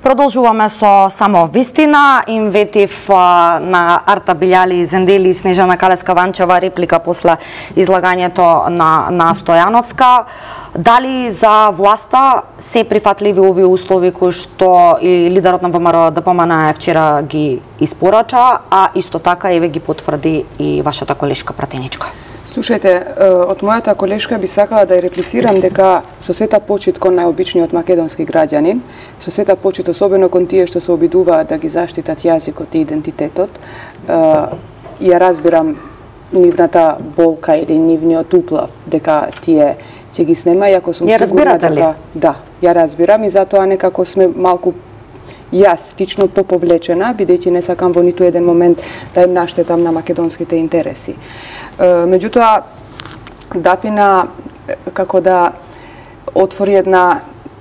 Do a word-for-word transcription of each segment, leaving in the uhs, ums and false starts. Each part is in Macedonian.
Продолжуваме со само вистина. Им ветив на Арта Билјали, Зендели и Снежана Калеска-Ванчева реплика после излагањето на, на Стојановска. Дали за власта се прифатливи овие услови кои што и лидерот на ВМРО ДПМН вчера ги испорача, а исто така еве ги потврди и вашата колешка пратеничка? Слушајте, од мојата колешка би сакала да ја реплицирам дека со сета почит кон најобичниот македонски граѓанин, со сета почит особено кон тие што се обидуваат да ги заштитат јазикот и идентитетот, ја разбирам нивната болка или нивниот уплав дека тие ќе ги снема, иако сум сигурна дека да, ја разбирам и затоа некако сме малку јас лично поповлечена, бидејќи не сакам во ниту еден момент да им наштетам на македонските интереси. Меѓутоа, Дафина како да отвори една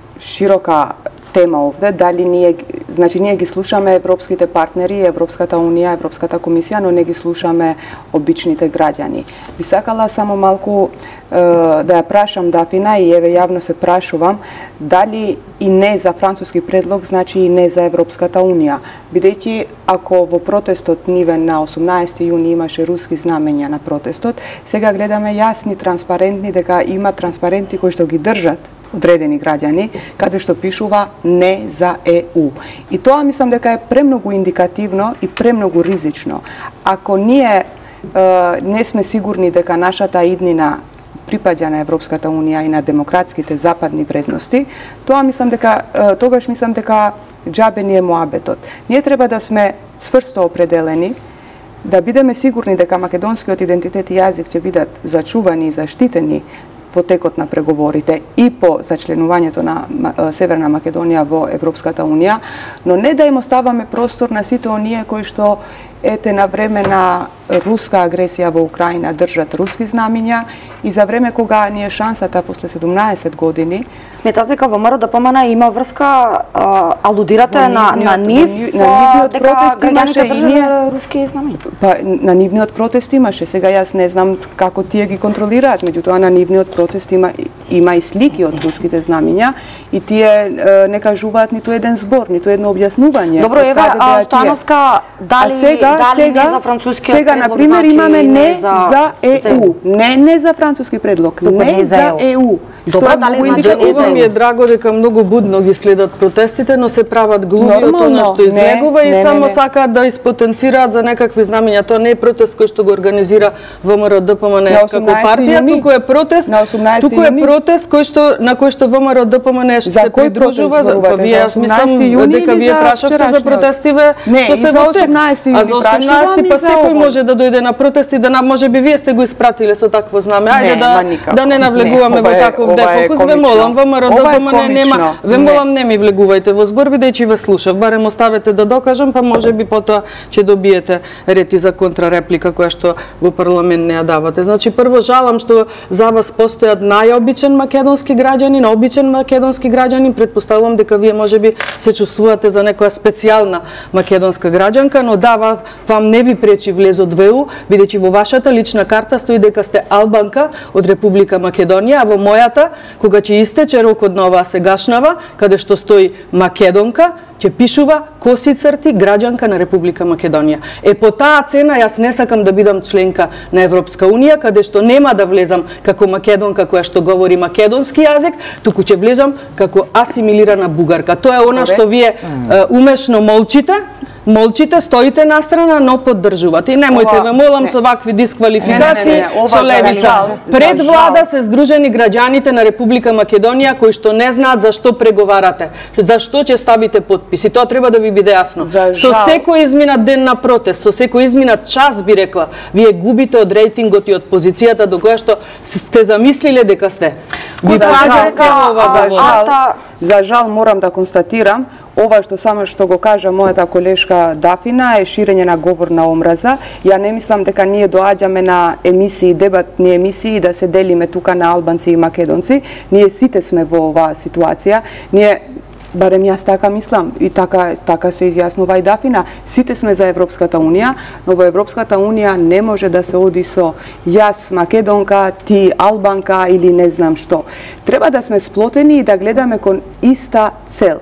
широка тема овде, дали ние, значи ние ги слушаме европските партнери, Европската унија, Европската комисија, но не ги слушаме обичните граѓани. Би сакала само малку е, да ја прашам Дафина и еве јавно се прашувам дали и не за француски предлог значи и не за Европската унија, бидејќи ако во протестот нивен на осумнаесети јуни имаше руски знамења на протестот, сега гледаме јасни, транспарентни, дека има транспаренти кои што ги држат одредени граѓани, каде што пишува не за Е У. И тоа мислам дека е премногу индикативно и премногу ризично. Ако ние е, не сме сигурни дека нашата иднина припаѓа на Европската унија и на демократските западни вредности, тоа мислам дека е, тогаш мислам дека џабе ни е муабетот. Ние треба да сме цврсто определени, да бидеме сигурни дека македонскиот идентитет и јазик ќе бидат зачувани и заштитени во текот на преговорите и по зачленувањето на Северна Македонија во Европската унија, но не да им оставаме простор на сите оние кои што ете на време на руска агресија во Украина држат руски знамиња и за време кога ни е шансата после седумнаесет години. Сметате дека ВМРО ДПМН има врска, а, алудирате на, на нив, на нивниот протест имаше и ние руски знамиња? Па на нивниот протест имаше, сега јас не знам како тие ги контролираат, меѓутоа на нивниот протест има има и слики од руските знамиња и тие е, не кажуваат ниту еден збор, ниту едно објаснување. Добро, ева, а Стојановска дали сега, дали сега, не за францускиот сега, предлог, например, значи, имаме не, не за, за Е У. Не, не за француски предлог, Тупа, не, не за Е У. Добро, Што е дали многу значи индикативно. Ова ми е драго дека многу будно ги следат протестите, но се прават глуви од тоа што излегува не, и не, само не, не. сакаат да испотенцираат за некакви знамења. Тоа не е протест кој што го организира ВМРО ДПМН како партија, туку е протест, туку е протест кој што на кој што ВМРО ДПМН што се придружува. Па вие јас мислам дека вие прашавте за протестиве што се во тек. А за осумнаесети па секој може да дојде на протести, да можеби вие сте го испратиле со такво знаме. Ајде да да не навлегуваме во таков дефокус. Ве молам, ВМРО ДПМН нема, ве молам не ми влегувајте во збор, бидејќи ве слушав. Барем оставете да докажам, па можеби потоа ќе добиете рети за контрареплика која што во парламент не ја давате. Значи прво жалам што за вас постојат најобичен македонски граѓанин, обичен македонски граѓанин, претпоставувам дека вие можеби се чувствувате за некоја специјална македонска граѓанка, но да, вам не ви пречи влезот во Е У, бидејќи во вашата лична карта стои дека сте албанка од Република Македонија, а во мојата, кога ќе истече рокот на оваа сегашнава, каде што стои македонка, ќе пишува коси црти граѓанка на Република Македонија. Е по таа цена јас не сакам да бидам членка на Европска унија, каде што нема да влезам како македонка која што говори македонски јазик, туку ќе влезам како асимилирана бугарка. Тоа е она што вие е, умешно молчите. Молчите, стоите на страна, но поддржувате. И немојте ве молам со вакви дисквалификации, со левица. Пред влада се здружени граѓаните на Република Македонија кои што не знаат зашто преговарате, зашто ќе ставите подписи. Тоа треба да ви биде јасно. Со секој изминат ден на протест, со секој изминат час би рекла, вие губите од рейтингот и од позицијата до која што сте замислиле дека сте. Ви паѓа се ова за За жал морам да констатирам, ова што само што го кажа мојата колешка Дафина е ширење на говор на омраза. Ја не мислам дека ние доаѓаме на емисии, дебатни емисии да се делиме тука на албанци и македонци. Ние сите сме во оваа ситуација. Ние барем јас така мислам и така така се изјаснува и Дафина, сите сме за Европската унија, но во Европската унија не може да се оди со јас македонка, ти албанка или не знам што. Треба да сме сплотени и да гледаме кон иста цел.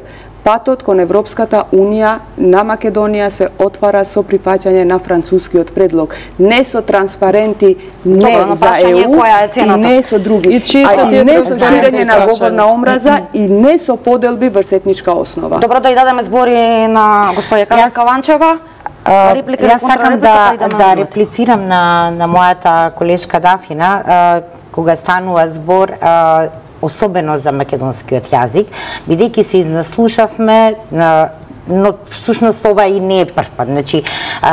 Патот кон Европската Унија на Македонија се отвара со прифаќање на францускиот предлог. Не со транспаренти, не Добро, за Е У и не со други. И, а и не со ширење на говор на омраза и не со поделби врз етничка основа. Добро, да и дадеме збори на господја Калеска Ванчева. Реплика, Јас сакам да, да, да реплицирам на, на мојата колешка Дафина, а, кога станува збор а, особено за македонскиот јазик, бидејќи се изнаслушавме, но всушност ова и не е прв пат. Значи,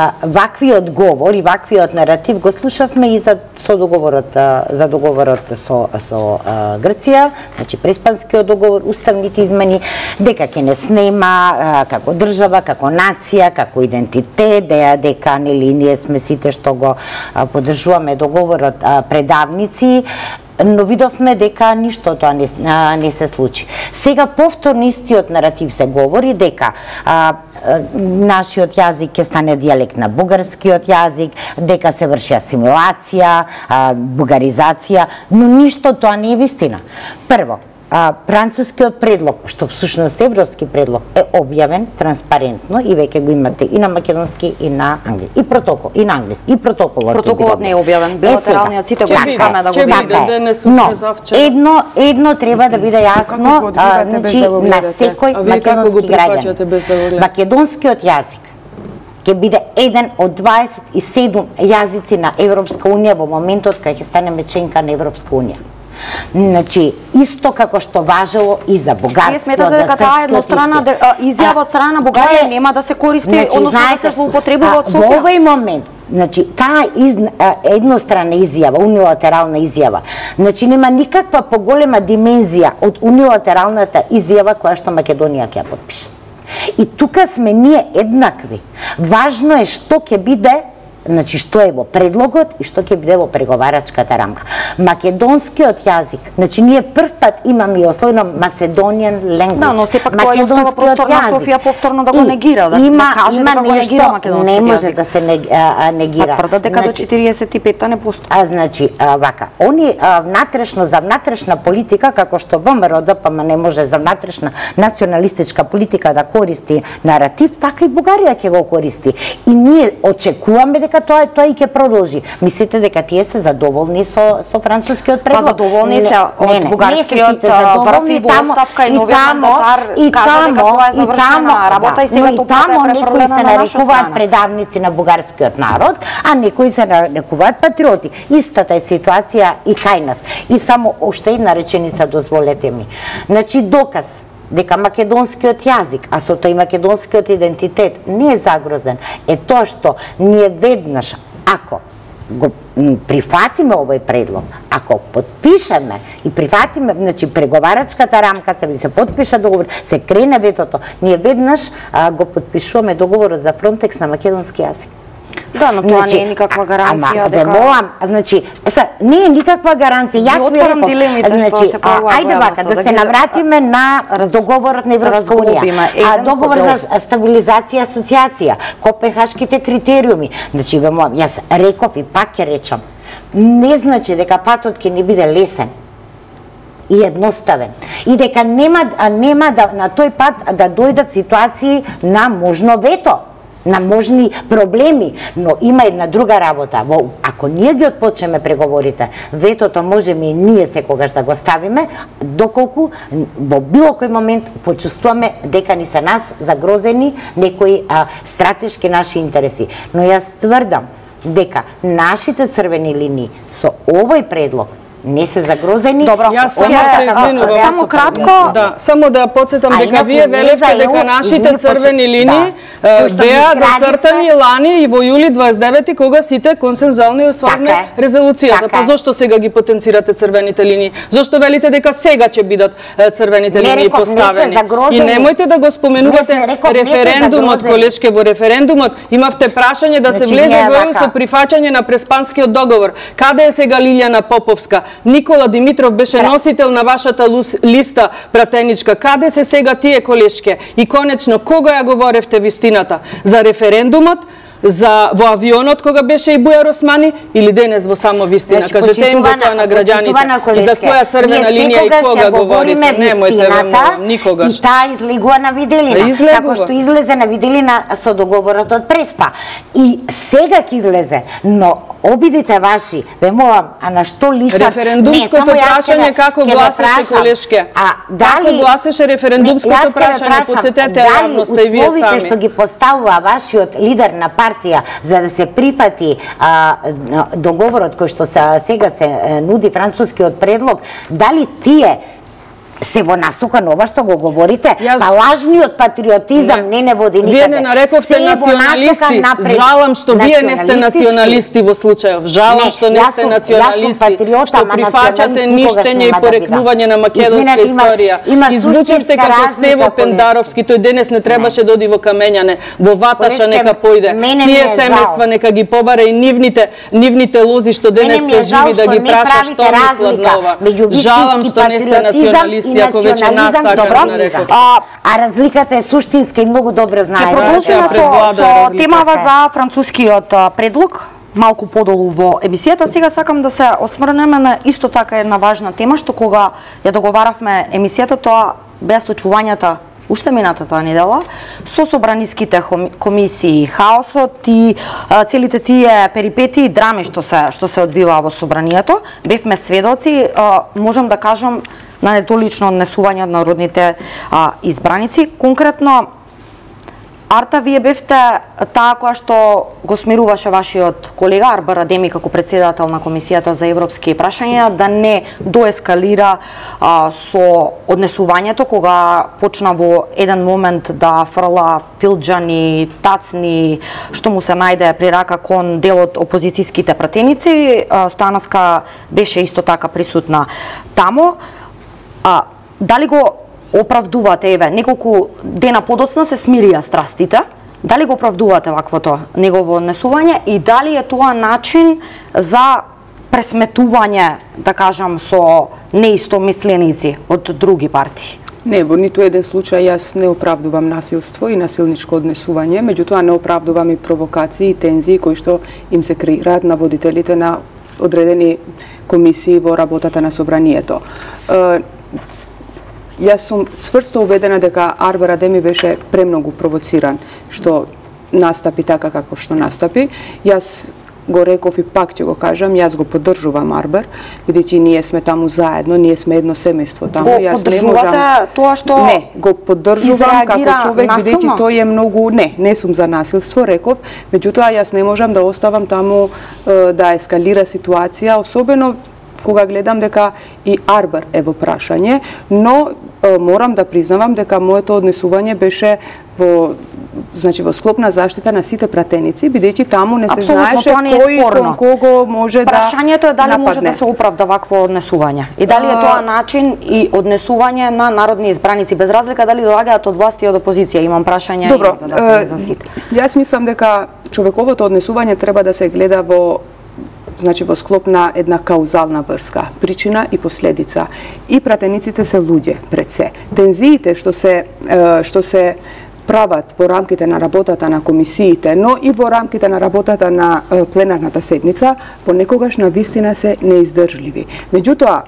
ваквиот говор и ваквиот наратив го слушавме и за со договорот за договорот со со Грција, значи преспанскиот договор, уставните измени, дека ќе не снема како држава, како нација, како идентитет, дека нели ние сме сите што го поддржуваме договорот предавници, но видовме дека ништо тоа не, не се случи. Сега повторно истиот наратив се говори дека а, а, нашиот јазик ќе стане дијалект на бугарскиот јазик, дека се врши асимилација, а, бугаризација, но ништо тоа не е вистина. Прво, А, францускиот предлог, што всушност европски предлог, е објавен транспарентно и веќе го имате и на македонски и на англиски. И протокол, и на англиски, и протоколот. Протоколот не е објавен, билатералниот сите го чекаме да го видиме. Но едно едно треба да биде јасно, значи на секој македонски граѓанин. Македонскиот јазик ќе биде еден од дваесет и седум јазици на Европска унија во моментот кога ќе станеме членка на Европска унија. Значи, исто како што важело и за бугарскиот, Вие сметате дека таа еднострана изјава од страна на Бугарија нема да се користи, значи, односно да се злоупотребува од Софија? Во овој момент, значи, таа из, еднострана изјава, унилатерална изјава, значи нема никаква поголема димензија од унилатералната изјава која што Македонија ќе ја потпише. И тука сме ние еднакви. Важно е што ќе биде, значи што е во предлогот и што ќе биде во преговарачката рамка. Македонскиот јазик, значи ние прв пат имаме и ословено Macedonian language. Да, но сепак тоа е остава простор на Софија повторно да го негира, да има, не каже има дека го нешто, негира македонскиот јазик. Не може да се негира. Па тврдат дека до четиридесет и петта не постои. А значи, а, вака, они а, внатрешно за внатрешна политика, како што ВМРО Д П М не може за внатрешна националистичка политика да користи наратив, така и Бугарија ќе го користи. И ние очекуваме дека тоа тоа и ќе продолжи. Мислите дека тие се задоволни со со францускиот предлог? Па задоволни се од бугарскиот врв во оставка и новиот мандатар кажа дека тоа е завршена работа и сега тоа е некои се нарекуваат предавници на бугарскиот народ, а некои се нарекуваат патриоти. Истата е ситуација и кај нас. И само уште една реченица дозволете ми. Значи доказ дека македонскиот јазик, а со тоа и македонскиот идентитет не е загрозен, е тоа што ние веднаш, ако го прифатиме овој предлог, ако потпишеме и прифатиме, значи преговарачката рамка, се, се потпиша договор, се крене ветото, ние веднаш а, го потпишуваме договорот за Фронтекс на македонски јазик. Да, но тоа значи, не е никаква гаранција дека... Ама, молам, значи, са, не е никаква гаранција. Јас ви реков, значи, што се појавува ајде вака, да, да се навратиме на договорот на Европска унија. А договор за стабилизација и асоциација, Копенхашките критериуми. Значи, ве молам, јас реков и пак ќе речам, не значи дека патот ќе не биде лесен и едноставен. И дека нема, нема да, на тој пат да дојдат ситуации на можно вето, на можни проблеми, но има една друга работа. Во, ако ние ги отпочнеме преговорите, ветото можеме и ние секогаш да го ставиме, доколку во било кој момент почувствуваме дека ни се нас загрозени некои а, стратешки наши интереси. Но јас тврдам дека нашите црвени линии со овој предлог не се загрозени. Добро, јас само се извинувам. Само кратко, да, само да подсетам дека вие велевте дека нашите црвени линии беа зацртани лани и во јули дваесет и девети кога сите консензуално усвоивме резолуцијата. Па зошто сега ги потенцирате црвените линии? Зошто велите дека сега ќе бидат црвените линии поставени? И немојте да го споменувате референдумот, колешке, во референдумот имавте прашање да се влезе во со прифаќање на Преспанскиот договор. Каде е сега Лилјана Поповска? Никола Димитров беше носител на вашата листа пратеничка. Каде се сега тие, колешке? И конечно, кога ја говоревте вистината? За референдумот, за во авионот кога беше и Бујар Османи или денес во само вистина? Кажете им го тоа на граѓаните. И за која црвена линија и кога говорите? Немојте во никогаш. И таа излегува на виделина. Како што излезе на виделина со договорот од Преспа. И сега ќе излезе, но обидите ваши, ве молам, а на што личат... Референдумското прашање како гласеше, колешке? Како гласеше референдумското прашање? Подсетете јавноста и вие сами. Условите што ги поставува вашиот лидер на партија за да се прифати договорот кој што сега се нуди францускиот предлог, дали тие се во насока на ова што го говорите, па лажниот патриотизам не не води никаде. Вие не нарековте националисти. Жалам што вие не сте националисти во случајов. Жалам што не сте националисти. Што прифаќате ништење и порекнување на македонска историја. Извучивте како Стево Пендаровски, тој денес не требаше да оди во камењане, во ваташа нека појде. Тие семејства нека ги побаре и нивните нивните лози што денес се живи да ги праша што мислат на ова. Жалам што не сте националисти. Национализам, добро, а, а разликата е суштинска и многу добро знаете. Ќе продолжиме со, со темава за францускиот предлог, малку подолу во емисијата. Сега сакам да се осврнеме на исто така една важна тема, што кога ја договаравме емисијата, тоа беа случувањата уште минатата недела со собраниските комисии, хаосот и а, целите тие перипети и драми што се што се одвиваа во собранието. Бевме сведоци, а, можам да кажам, на недолично однесување од народните а, избраници. Конкретно, Арта, вие бевте таа која што го смируваше вашиот колега Арбар Адеми како председател на Комисијата за европски прашања да не доескалира а, со однесувањето кога почна во еден момент да фрла филџани, тацни, што му се најде при рака кон дел од опозицијските пратеници. А, Стојановска беше исто така присутна таму. А, дали го оправдувате, еве, неколку дена подоцна се смирија страстите, дали го оправдувате ваквото негово однесување и дали е тоа начин за пресметување, да кажам, со неистомисленици од други партии? Не, во ниту еден случај јас не оправдувам насилство и насилничко однесување, меѓутоа не оправдувам и провокации и тензии кои што им се креираат на водителите на одредени комисии во работата на собранието. Јас сум цврсто убедена дека Арбар Адеми беше премногу провоциран што настапи така како што настапи. Јас го реков и пак ќе го кажам, јас го поддржувам Арбар, бидејќи ние сме таму заедно, ние сме едно семејство таму. Го јас поддржувате не можам... тоа што Не, го поддржувам како човек, бидејќи тој е многу... Не, не сум за насилство, реков, меѓутоа јас не можам да оставам таму е, да ескалира ситуација, особено кога гледам дека и Арбар е во прашање, но е, морам да признавам дека моето однесување беше во значи во склоп на заштита на сите пратеници, бидејќи таму не се знаеше кој кон кого може да Прашањето е дали нападне. Може да се оправда вакво однесување и дали е тоа начин и однесување на народни избраници без разлика дали доаѓаат од власт и од опозиција. Имам прашања Добро, и за, за сите. Јас мислам дека човековото однесување треба да се гледа во значи во склоп на една каузална врска, причина и последица. И пратениците се луѓе пред се. Тензиите што се што се прават во рамките на работата на комисиите, но и во рамките на работата на пленарната седница, понекогаш на вистина се неиздржливи. Меѓутоа,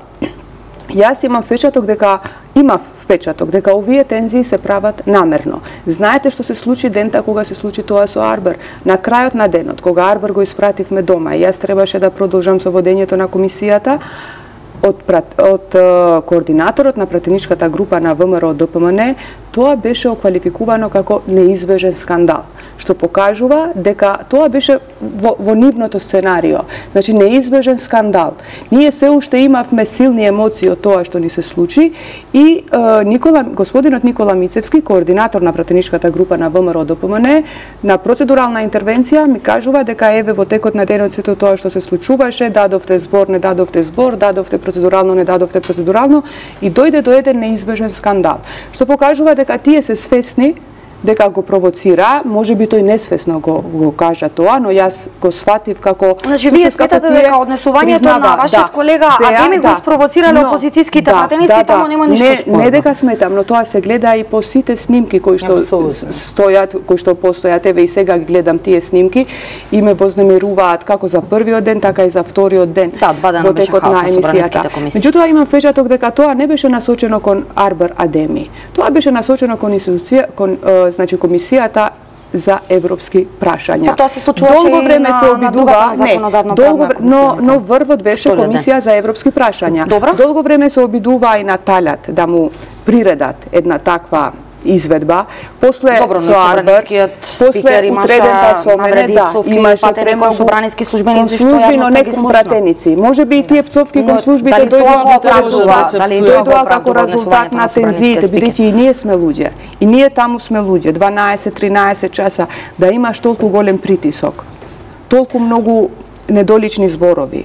јас имам впечаток дека имав впечаток дека овие тензии се прават намерно. Знаете што се случи дента кога се случи тоа со Арбар? На крајот на денот, кога Арбар го испративме дома, јас требаше да продолжам со водењето на комисијата, од, од координаторот на пратеничката група на ВМРО Д П М Н, тоа беше оквалификувано како неизбежен скандал, што покажува дека тоа беше во, во нивното сценарио. Значи, неизбежен скандал. Ние се уште имавме силни емоции од тоа што ни се случи и е, Никола, господинот Никола Мицевски, координатор на пратеничката група на ВМРО Д П М Н, на процедурална интервенција ми кажува дека еве во текот на денот сето тоа што се случуваше, дадовте збор, не дадовте збор, дадовте процедурално, не дадовте процедурално и дојде до еден неизбежен скандал. Што покажува дека тие се свесни дека го провоцира, може би тој несвесно го, го кажа тоа, но јас го сватив како... Значи, вие сметате дека однесувањето на вашиот да, колега Адеми да, го спровоцирале но, опозицијските да, пратеници, да, таму нема ништо не, спорно. Не дека сметам, но тоа се гледа и по сите снимки кои што Абсолютно. стојат, кои што постојат, еве и сега ги гледам тие снимки и ме вознемируваат како за првиот ден, така и за вториот ден. Да, два дена беше хаос на собраниските комисии. Меѓутоа имам впечаток дека тоа не беше насочено кон Арбер Адеми. Тоа беше насочено кон институција, кон е, значи комисијата за европски прашања. Па тоа се случуваше долго време и на, се обидува, на не, долго време, но но врвот беше комисија за европски прашања. Добро. Долго време се обидува и на Талјат да му приредат една таква изведба. После Добро, со Арбер, после утредента со мене, да, имаше премногу собрански службеници што служби, но не кон пратеници. Може би и тие пцовки кон службите дојдоа како резултат на тензиите, бидејќи и ние сме луѓе. И ние таму сме луѓе, дванаесет тринаесет часа, да имаш толку голем притисок, толку многу недолични зборови,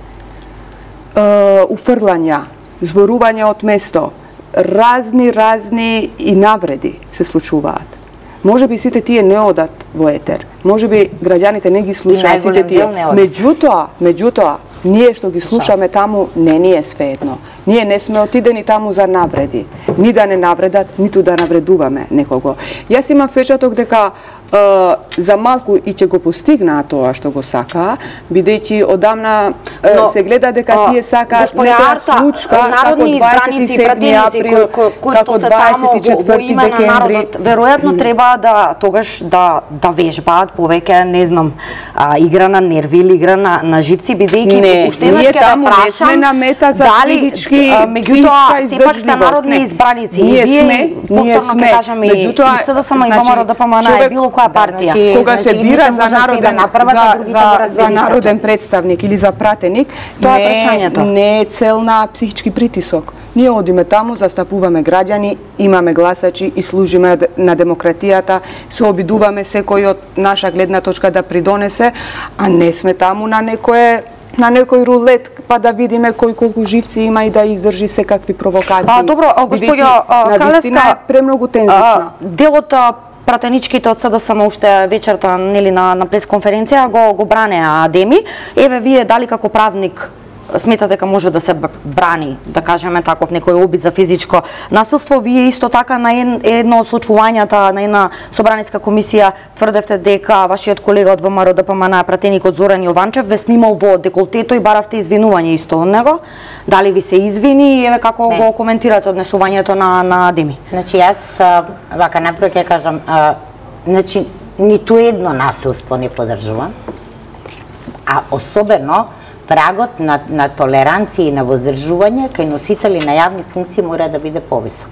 уфрлања, зборување од место, разни, разни и навреди се случуваат. Може би сите тие не одат во етер. Може би граѓаните не ги слушаат сите тие. Меѓутоа, меѓутоа, ние што ги слушаме таму, не ни е свеедно. Ние не сме отидени таму за навреди. Ни да не навредат, ниту да навредуваме некого. Јас имам впечаток дека Uh, за малку и ќе го постигнаа тоа што го сакаа, бидејќи одамна uh, се гледа дека тие сакаат некоја случка како дваесет и седми април, како дваесет и четврти декември. Веројатно треба да тогаш да да вежбаат повеќе, не знам, а, игра на нерви или игра на, на живци, бидејќи уште еднаш ќе да прашам на мета за дали меѓутоа сепак сте народни избраници. Ние сме, ние сме. Кажаме, и СДСМ и ВМРО ДПМН е било која партија. Значи, кога се бира за народен за, за, за народен представник или за пратеник, тоа е прашањето. Не е цел на психички притисок. Ние одиме таму, застапуваме граѓани, имаме гласачи и служиме на демократијата, се обидуваме секој од наша гледна точка да придонесе, а не сме таму на некое на некој рулет, па да видиме кој колку живци има и да издржи секакви провокации. А, добро, господја Калеска, премногу тензично. Делот пратеничките од СДСМ уште вечерта, нели, на, на пресконференција го, го бранеа Адеми. Еве, вие дали како правник сметате дека може да се брани, да кажеме таков некој обид за физичко насилство? Вие исто така на едно од случувањата на една собраниска комисија тврдевте дека вашиот колега од ВМРО ДПМН, пратеникот Зоран Јованчев, ве снимал во деколтето и баравте извинување исто од него. Дали ви се извини и еве како не. Го коментирате однесувањето на на Адеми? Значи јас вака напред ќе кажам, а, значи ниту едно насилство не поддржувам, а особено прагот на, на толеранција и на воздржување кај носители на јавни функции мора да биде повисок.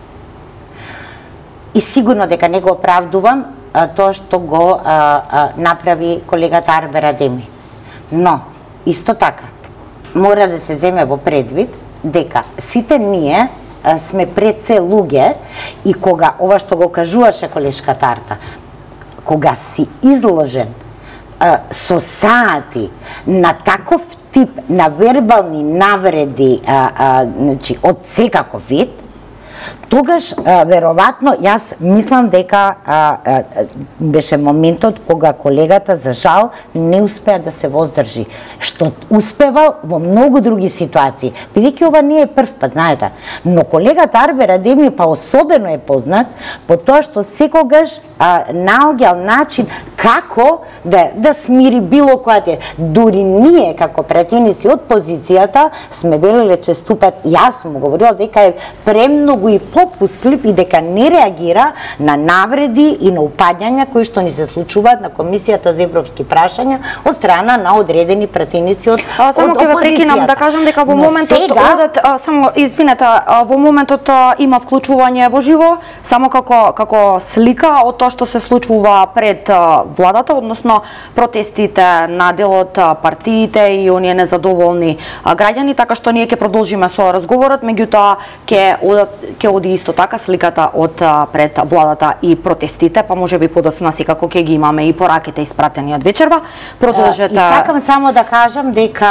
И сигурно дека не го оправдувам а, тоа што го а, а, направи колегата Арбер Адеми. Но, исто така, мора да се земе во предвид дека сите ние а, сме пред се луѓе и кога, ова што го кажуваше колешката Арта, кога си изложен со сати на таков тип на вербални навреди а, а, значи, од секаков вид, тогаш а, веројатно јас мислам дека а, а, беше моментот кога колегата за жал не успеа да се воздржи, што успевал во многу други ситуации, бидејќи ова не е прв пат, знаете. Но колегата Арбер Адеми па особено е познат по тоа што секогаш а, наоѓал начин како да да смири било која те. Дури ние како пратеници од позицијата сме велеле честупат, јас сум говорила дека е премногу и попуслив и дека не реагира на навреди и на упаѓања кои што ни се случуваат на Комисијата за европски прашања од страна на одредени пратеници од а, само од ќе ве прекинам да кажам дека во моментот сега... одат а, само извинете, а, во моментот а, има вклучување во живо, само како како слика од тоа што се случува пред а, владата, односно протестите на дел од партиите и оние незадоволни а, граѓани, така што ние ќе продолжиме со разговорот, меѓутоа ќе ќе оди исто така сликата од а, пред владата и протестите, па може би подоцна секако ќе ги имаме и пораките испратени од вечерва. Продолжете. И сакам само да кажам дека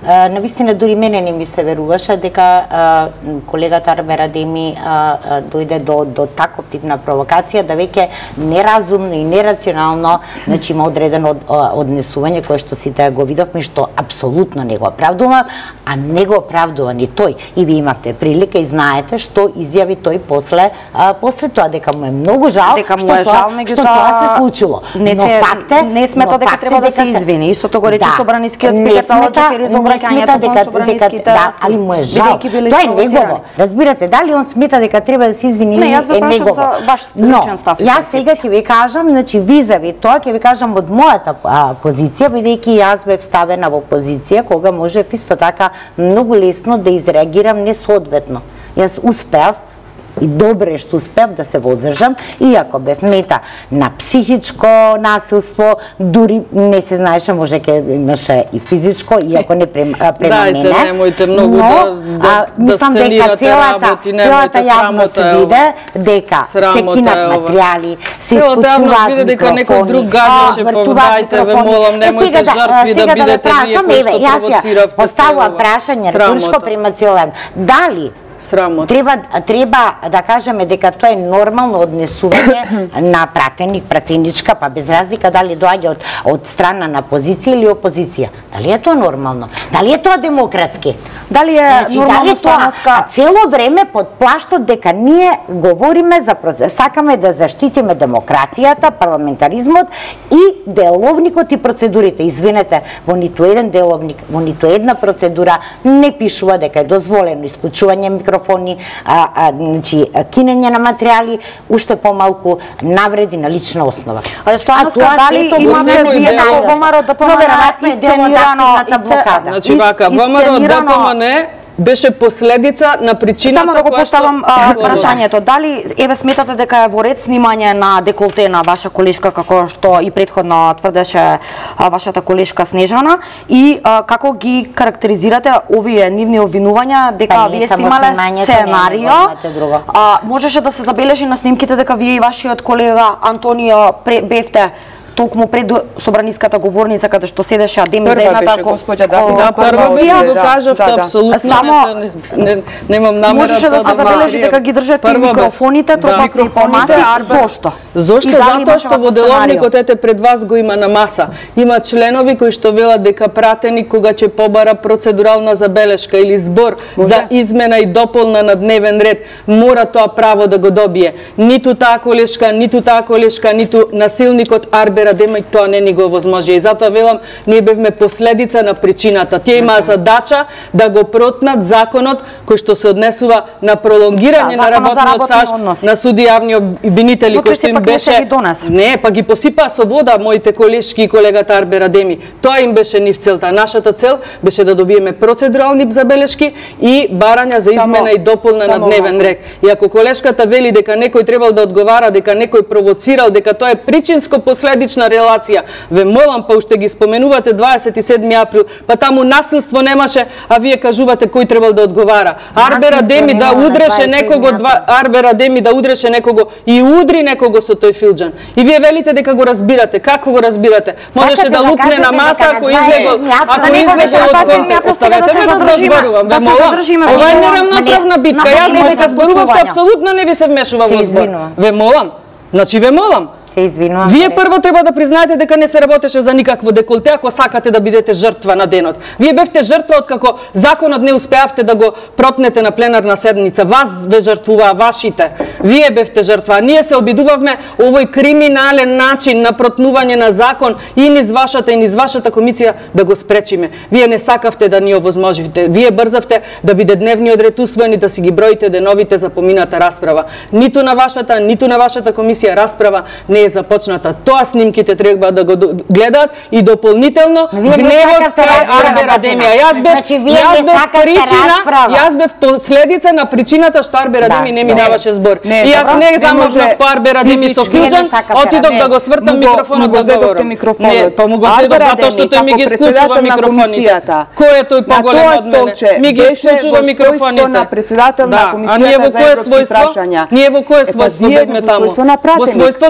навистина дури мене не ми се веруваше дека колегата Арбер Адеми дојде до, до таков тип на провокација, да веќе неразумно и нерационално, значи има одредено од, однесување кое што сите го видовме, што апсолутно не го оправдува, а не го оправдува ни тој. И ви имавте прилика и знаете што изјави тој после а, после тоа, дека му е многу жал, дека му што, е жал, тоа, што тоа се случило. Не, се, факт е, не смета дека треба да се извини. Истото го рече да, Собранискиот спикер Джафери за обраќањето кон собраниските. Да, али му е жал. Тоа е негово. Разбирате, дали он смета дека треба да се извини или е негово. За ваш личен став. Јас сега ќе ви кажам, значи визави тоа ќе ви кажам од мојата а, позиција, бидејќи јас бев ставена во позиција кога можев исто така многу лесно да изреагирам несоодветно. Јас успеав и добре што успеав да се воздржам, иако бев мета на психичко насилство, дури не се знаеше, може ке имаше и физичко, иако не према, према Дајте, мене. Дајте, немојте многу но, да, да, да сценирате работи, целата јавност виде дека се кинат материјали, се исклучуваат дека некој друг гадеше, повдајте, ве молам, немојте жртви да бидете вие кои што провоциравте. Поставува прашање ретурско према целен. Дали Срамота. Треба, треба да кажеме дека тоа е нормално однесување на пратеник, пратеничка, па без разлика дали доаѓа од, од страна на позиција или опозиција. Дали е тоа нормално? Дали е тоа демократски? Дали е значи, нормално дали тоа, станаска? Цело време под плаштот дека ние говориме за процес, сакаме да заштитиме демократијата, парламентаризмот и деловникот и процедурите. Извинете, во ниту еден деловник, во ниту една процедура не пишува дека е дозволено исклучување микрофони, а, а, значи, кинење на материјали, уште помалку навреди на лична основа. А Стојановска, дали имаме вие како ВМРО ДПМН исценирано блокада? Значи вака, ВМРО ДПМН беше последица на причината Само да го поставам што... прашањето, дали еве сметате дека е во ред снимање на деколте на ваша колешка, како што и претходно тврдеше а, вашата колешка Снежана, и а, како ги карактеризирате овие нивни обвинувања дека па, вие снимале сценарио, а, можеше да се забележи на снимките дека вие и вашиот колега Антонио бевте толку пред собраниската говорница каде што седеше Адеми за едната госпоѓа Дафина. Прво вие го кажавте апсолутно, само не, немам намера можеше да се забележи дека ги држате микрофоните, тоа па информација. Зошто? Зошто? Затоа што во деловникот ете пред вас го има на маса. Има членови кои што велат дека пратеник кога ќе побара процедурална забелешка или збор за измена и дополна на дневен ред, мора тоа право да го добие. Ниту таа колешка, ниту таа колешка, ниту насилникот Арбер Адеми тоа не ни го возможи. И затоа велам, ние бевме последица на причината. Тие имаа задача да го протнат законот кој што се однесува на пролонгирање да, на работниот стаж на суди јавни обвинители кој што им беше не, па ги посипаа со вода моите колешки и колегата Арбер Адеми. Тоа им беше нив целта. Нашата цел беше да добиеме процедурални забелешки и барања за измена само, и дополна на дневен ред. И ако колешката вели дека некој требал да одговара, дека некој провоцирал, дека тоа е причинско последично релација. Ве молам, па уште ги споменувате дваесет и седми април, па таму насилство немаше, а вие кажувате кој требал да одговара. Арбер Адеми да удреше некого, два, Арбер Адеми да удреше некого и удри некого со тој филџан. И вие велите дека го разбирате. Како го разбирате? Можеше да лупне на маса ако излегол, ако излегол од контекст. Оставете ме да разборувам. Ве молам. Ова е неравноправна битка. Јас дека зборувавте апсолутно не ви се вмешува во збор. Ве молам. Значи ве молам. Се извинувам. Вие прво треба да признаете дека не се работеше за никакво деколте ако сакате да бидете жртва на денот. Вие бевте жртва откако законот не успеавте да го пропнете на пленарна седница. Вас ве жртвуваа, вашите. Вие бевте жртва. А ние се обидувавме овој криминален начин на протнување на закон и низ вашата и низ вашата комисија да го спречиме. Вие не сакавте да ни овозможите. Вие брзавте да биде дневниот ред усвоен и да си ги броите деновите за помината расправа. Ниту на вашата, ниту на вашата комисија расправа не е започната. Тоа снимките треба да го гледаат и дополнително гневот кај Арбер Адеми. Јас бев, значи, јас бев причина, јас бев последица на причината што Арбер Адеми да, не ми даваше збор. Не, и јас не замогнав по Арбер Адеми со филџан, отидов да го свртам микрофонот да говорам. Не, па му го зедов затоа што тој ми ги исклучува микрофоните. Кој е тој поголем од мене? Ми ги исклучува микрофоните. На председател на комисијата за европски прашања. Ние во кое својство бевме таму? Во својство да му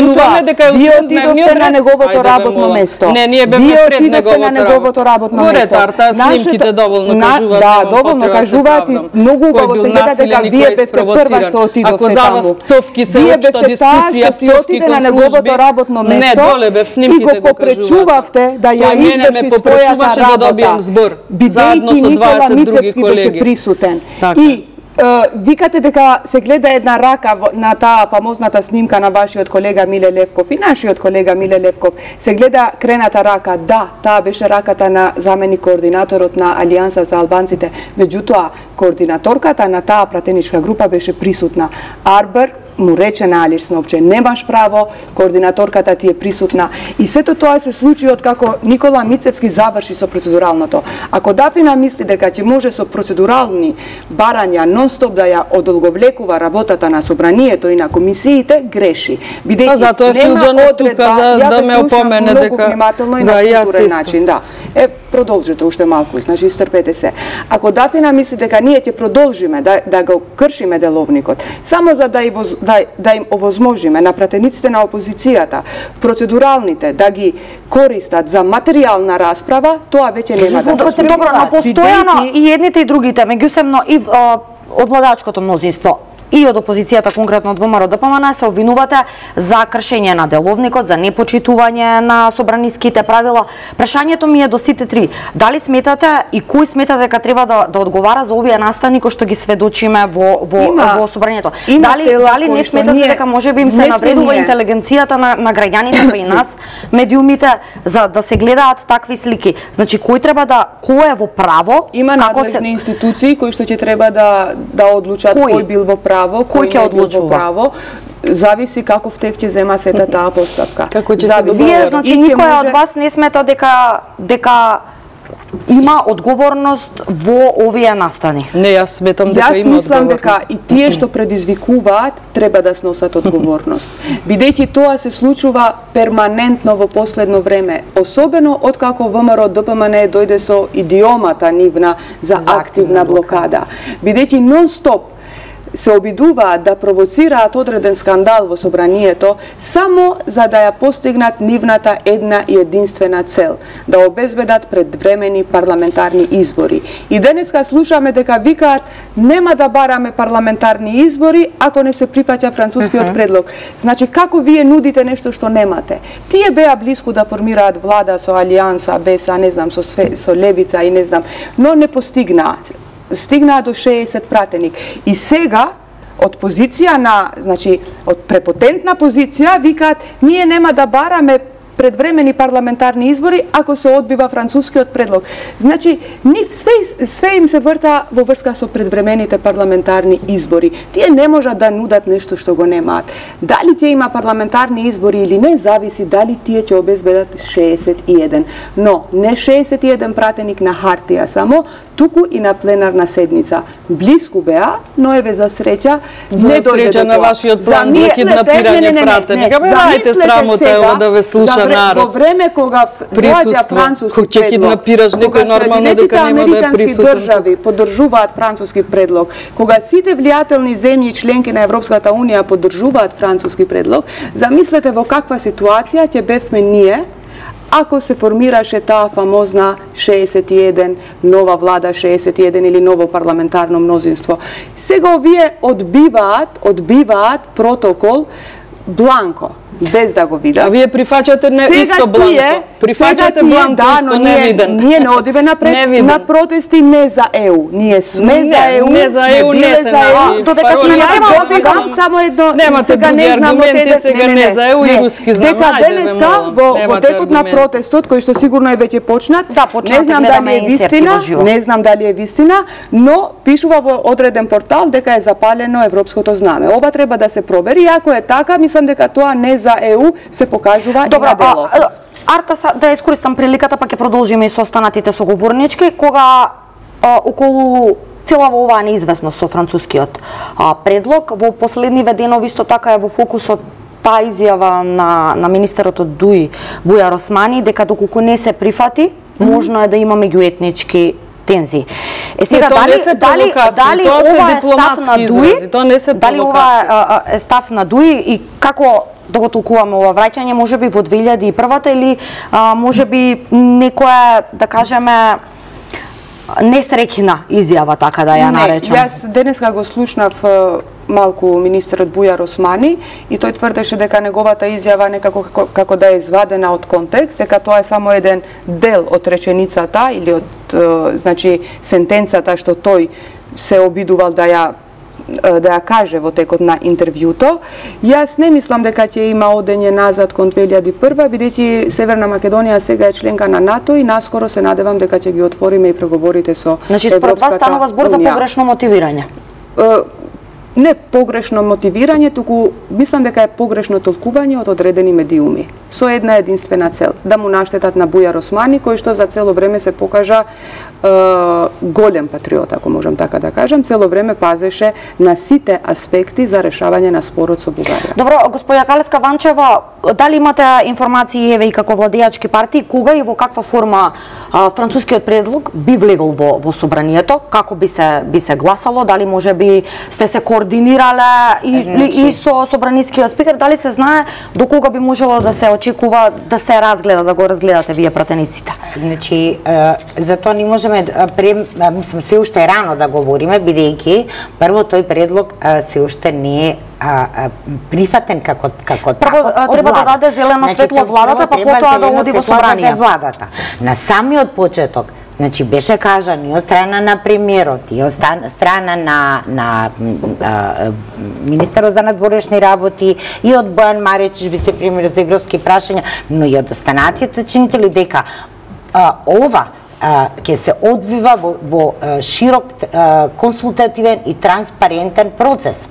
кажуваме дека е усвоен дневниот ред. На неговото работно место. Не, ние бевме пред неговото на неговото работно место. Во ретарта снимките доволно кажуваат. Да, доволно кажуваат и многу убаво се гледа дека вие бевте прва што отидовте таму. Ако за вас пцовки се општа дискусија, пцовки кон служби, неговото работно место и го попречувавте да ја изврши својата работа. Бидејќи Никола Мицевски беше присутен. И викате дека се гледа една рака на таа фамозната снимка на вашиот колега Миле Левков и нашиот колега Миле Левков. Се гледа крената рака. Да, таа беше раката на заменик координаторот на Алијанса за албанците. Меѓутоа, координаторката на таа пратеничка група беше присутна. Арбер му рече на Алиш Снопче, немаш право, координаторката ти е присутна. И сето тоа се случи од како Никола Мицевски заврши со процедуралното. Ако Дафина мисли дека ќе може со процедурални барања нон-стоп да ја одолговлекува работата на собранието и на комисиите, греши. Бидејќи нема одредба, ја да ме опомене дека многу внимателно и на културен начин. Да. Е, продолжите уште малку, значи истрпете се. Ако Дафина мисли дека ние ќе продолжиме да, да го кршиме деловникот, само за да, и воз, да, да им овозможиме на пратениците на опозицијата, процедуралните, да ги користат за материјална расправа, тоа веќе нема да се случи. Добро, но постојано и едните и другите, меѓусебно и од владачкото мнозинство и од опозицијата, конкретно од ВМРО Д П М Н, се обвинувате за кршење на деловникот, за непочитување на собраниските правила. Прашањето ми е до сите три. Дали сметате и кој сметате дека треба да, да одговара за овие настани кои што ги сведочиме во, во, има, во собранието? Дали, дали не сметате ние, дека може би им се навредува интелигенцијата на, на граѓаните, па и нас, медиумите, за да се гледаат такви слики? Значи, кој треба да, кој е во право? Има надлежни се... институции кои што ќе треба да, да одлучат кој, кој бил во право, кој ќе одлучува право, зависи каков тек ќе зема сета таа постапка. Како ќе се Вие, значи, никој може... од вас не смета дека дека има одговорност во овие настани? Не, јас сметам дека јас има мислам дека и тие што предизвикуваат треба да сносат одговорност. Бидејќи тоа се случува перманентно во последно време, особено откако ВМРО Д П М Н дојде со идиомата нивна за, за активна блокада. Бидејќи нон-стоп се обидуваат да провоцираат одреден скандал во собранието само за да ја постигнат нивната една и единствена цел, да обезбедат предвремени парламентарни избори. И денеска слушаме дека викаат нема да бараме парламентарни избори ако не се прифаќа францускиот uh -huh. предлог. Значи како вие нудите нешто што немате? Тие беа блиску да формираат влада со Алијанса, Беса, не знам, со, све, со Левица и не знам, но не постигнаа. Стигнаа до шеесет пратеник. И сега од позиција на, значи, од препотентна позиција викаат ние нема да бараме предвремени парламентарни избори ако се одбива францускиот предлог. Значи, нив све, све им се врта во врска со предвремените парламентарни избори. Тие не можат да нудат нешто што го немаат. Дали ќе има парламентарни избори или не, зависи дали тие ќе обезбедат шеесет и еден. Но не шеесет и еден пратеник на хартија само, туку и на пленарна седница. Блиску беа, но еве за среќа за не дојде до тоа. За среќа на вашиот план за киднапирање пратеника. Бе, најте срамота ево да ве слуша народ. Во време кога доаѓа француски предлог, некој нормално дека нема да е присутен. Држави поддржуваат француски предлог, кога сите влијателни земји членки на Европската унија поддржуваат француски предлог, замислете во каква ситуација ќе бевме ние ако се формираше таа фамозна шеесет и еден, нова влада шеесет и еден или ново парламентарно мнозинство. Сега овие одбиваат, одбиваат протокол бланко, без да го видат. А вие прифаќате не сега исто бланко. Прифаќате бланко да, исто невиден. Ние не одиме напред на протести не за Е У. Ние сме не, за Е У, не за Е У, не се наши. Додека сме ја само едно, немате други аргументи, сега не за Е У и руски знам. Дека денеска во, во текот на протестот, кој што сигурно е веќе почнат, да, не знам дали е вистина, не знам дали е вистина, но пишува во одреден портал дека е запалено европското знаме. Ова треба да се провери, ако е така, мислам дека тоа не за Е У се покажува добро, и на дело. А, Арта, да искористам приликата, па ќе продолжиме и со останатите соговорнички, кога а, околу целава оваа неизвестност со францускиот а, предлог, во последниве денови исто така е во фокусот таа изјава на, на министерот од Дуи, Бујар Османи, дека доколку не се прифати, mm -hmm. можно е да има меѓуетнички тензии. Е сега не, дали дали дали ова е став на Дуи? Изрази, тоа не се дали ова е, е став на Дуи и како да го толкуваме ова враќање, можеби во две илјади и прва или а, можеби некоја, да кажеме, несреќна изјава, така да ја наречам? Не, јас денеска го слушнав малку министерот Бујар Османи и тој тврдеше дека неговата изјава некако како, како да е извадена од контекст, дека тоа е само еден дел од реченицата или од значи сентенцата што тој се обидувал да ја да ја каже во текот на интервјуто. Јас не мислам дека ќе има одење назад кон две илјади и прва, бидејќи Северна Македонија сега е членка на НАТО и наскоро се надевам дека ќе ги отвориме и преговорите со Европската унија. Значи, според вас станува збор за погрешно мотивирање? Не погрешно мотивирање, туку мислам дека е погрешно толкување од одредени медиуми со една единствена цел, да му наштетат на Бујар Османи, кој што за цело време се покажа е, голем патриот, ако можам така да кажам, цело време пазеше на сите аспекти за решавање на спорот со Бугарија. Добро, господја Калеска-Ванчева, дали имате информации, еве и како владеачки партии, кога и во каква форма а, францускиот предлог би влегол во, во собранието, како би се би се гласало, дали можеби сте се координирале и, значи... и со собранискиот спикер, дали се знае до кога би можело да се очекува да се разгледа, да го разгледате вие пратениците? Значи, за тоа не можеме, прем, мислам, се уште е рано да говориме, бидејќи прво тој предлог се уште не е а, а, прифатен како како прво тако, треба да даде зелено значи, светло владата, па потоа да оди во собрание. Владата. На самиот почеток, значи беше кажано и од страна на премиерот, и од страна на, на а, министерот за надворешни работи, и од Бојан Маричич, вице-премиер за европски прашања, но и од останатите чинители дека а, ова ќе се одвива во, во широк а, консултативен и транспарентен процес.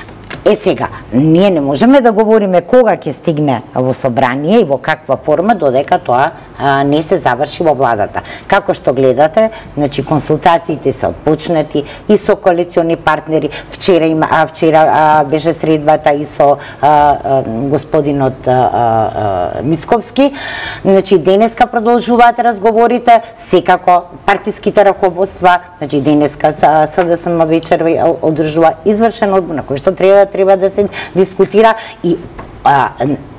Е сега, ние не можеме да говориме кога ќе стигне во собрание и во каква форма, додека тоа а, не се заврши во владата. Како што гледате, значи консултациите се отпочнати и со коалициони партнери. Вчера има, а, вчера а, беше средбата и со а, а, господинот а, а, Мисковски. Значи денеска продолжуваат разговорите, секако партиските раководства, значи денеска СДСМ вечер одржува извршен одбор на кој што треба треба да се дискутира и а,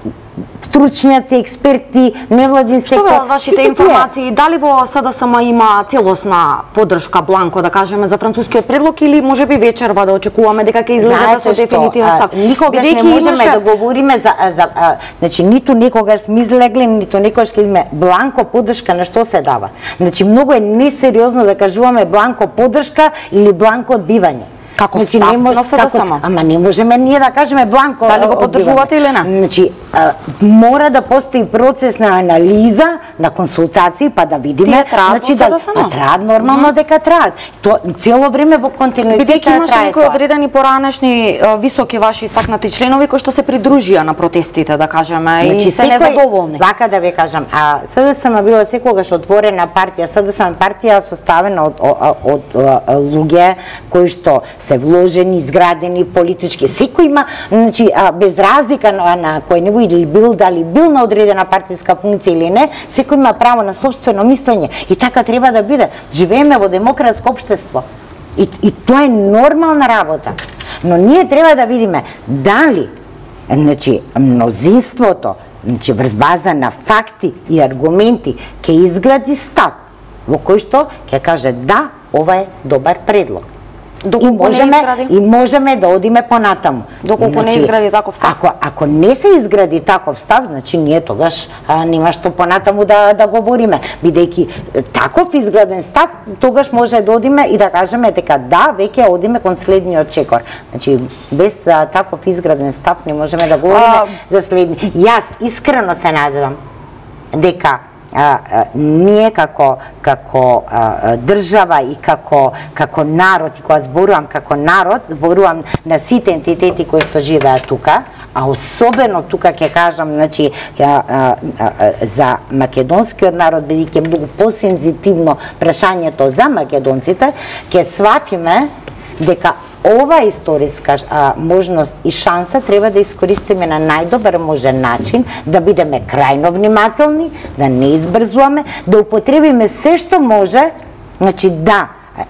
стручњаци, експерти, невладин сектор. Што велат вашите информации? Дали во СДСМ има целосна поддршка бланко, да кажеме, за францускиот предлог или можеби вечерва да очекуваме дека ќе излезете со дефинитивен став? Никогаш не можеме имаше... да говориме за, за а, значи ниту некогаш сме излегли, ниту некогаш ќе имаме бланко поддршка на што се дава. Значи многу е несериозно да кажуваме бланко поддршка или бланко одбивање. Како значи, став не може, на СДСМ? Ама не можеме ние да кажеме бланко. Дали го поддржувате или не? Значи, а, мора да постои процес на анализа, на консултации, па да видиме. Тие траат значи, во СДСМ? Да, траат нормално mm -hmm. дека траат. То цело време во континуитет бидејќи имаше некои одредени поранешни високи ваши истакнати членови кои што се придружија на протестите, да кажеме, значи, и се незадоволни. Вака да ве кажам, а СДСМ била секогаш отворена партија, СДСМ партија составена од, од, од, од луѓе кои што се вложени, изградени политички. Секој има, значи, а, без разлика на, на кој ниво или бил, дали бил на одредена партиска функција или не, секој има право на собствено мислење. И така треба да биде. Живееме во демократско општество. И, и тоа е нормална работа. Но ние треба да видиме дали, значи, мнозинството, значи, врз база на факти и аргументи, ќе изгради став во кој што ќе каже да, ова е добар предлог. И можеме, и можеме да одиме понатаму. Доколку значи, не изгради таков став? Ако, ако не се изгради таков став, значи ние тогаш а, нема што понатаму да, да говориме. Бидејќи таков изграден став, тогаш може да одиме и да кажеме дека да, веќе одиме кон следниот чекор. Значи, без а, таков изграден став не можеме да говориме а... за следни. Јас искрено се надевам дека А, а, ние како како а, држава и како како народ, и кога зборувам како народ, зборувам на сите ентитети кои што живеат тука, а особено тука ќе кажам, значи, а, а, а, за македонскиот народ, бидејќи многу посензитивно прашањето за македонците, ќе сватиме дека ова историска а, можност и шанса треба да искористиме на најдобар можен начин, да бидеме крајно внимателни, да не избрзуваме, да употребиме се што може, значи да а,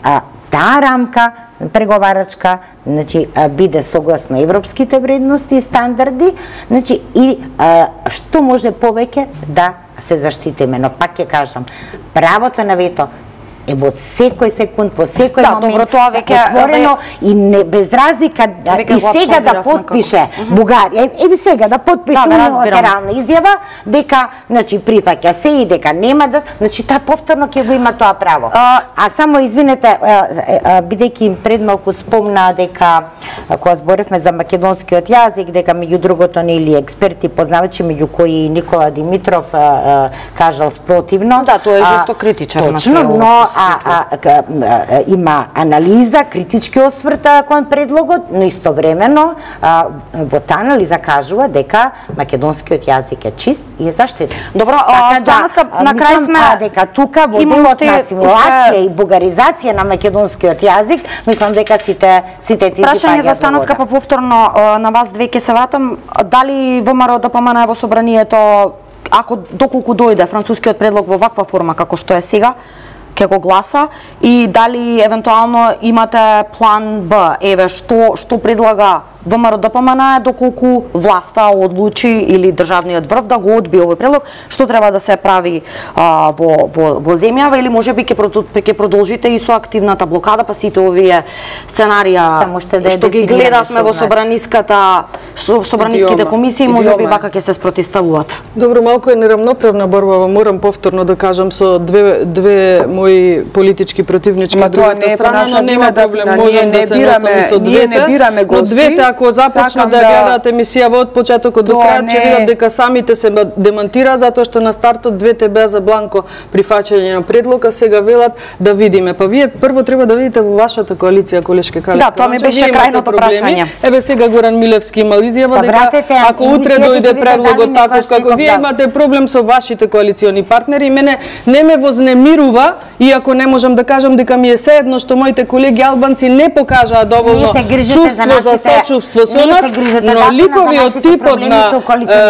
таа рамка преговарачка, значи биде согласно европските вредности и стандарди, значи и а, што може повеќе да се заштитиме. Но пак ќе кажам, правото на вето е во секој секунд, во секој да, момент, добро, тоа веќе отворено и не, без разлика да, и сега да подпише Бугарија, и сега да подпише да, униlaterална изјава дека значи прифаќа се и дека нема да, значи таа повторно ќе го има тоа право. А, а само извинете, бидејќи пред малку спомна дека кога зборевме за македонскиот јазик, дека меѓу другото нели експерти познавачи меѓу кои и Никола Димитров а, а, кажал спротивно. Да, тоа е жесто критичен. Точно, но А, а, а, а, има анализа, критички осврта кон предлогот, но истовремено а, во таа анализа кажува дека македонскиот јазик е чист и е заштитен. Добро, така Стојановска, да, на крај сме а, дека тука во делот на асимилација уште... и бугаризација на македонскиот јазик, мислам дека сите сите тие прашање за Стојановска па повторно на вас две ќе се вратам, дали ВМРО ДПМН во собранието, ако доколку дојде францускиот предлог во ваква форма како што е сега, ќе го гласа, и дали евентуално имате план Б, еве што што предлага ВМРО ДПМН доколку власта одлучи или државниот врв да го одби овој предлог, што треба да се прави а, во, во, во земјава, или можеби ќе ќе продолжите и со активната блокада, па сите овие сценарија да што ги гледавме во собраниската собраниските комисии, можеби вака ќе се спротивставуваат. Добро, малку е неравноправна борба, морам повторно да кажам, со две две мои политички противнички од другата страна, но нема проблем, можем да се носиме со двете, но двете ако започнат да гледаат емисијава од почетокот до крај, ќе видат дека самите се демантира, затоа што на стартот двете беа за бланко прифаќање на предлога, сега велат да видиме. Па вие прво треба да видите во вашата коалиција, колешке Калеска. Да, тоа ми беше крајното прашање. Еве сега Горан Милевски има изјава дека ако утре дојде предлогот таков како вие имате проблем со вашите коалициони партнери, мене не ме вознемирува, иако не можам да кажам дека ми е seedno што моите колеги албанци не покажаа доволно чувство за сочувство со нас, но ликови од типот на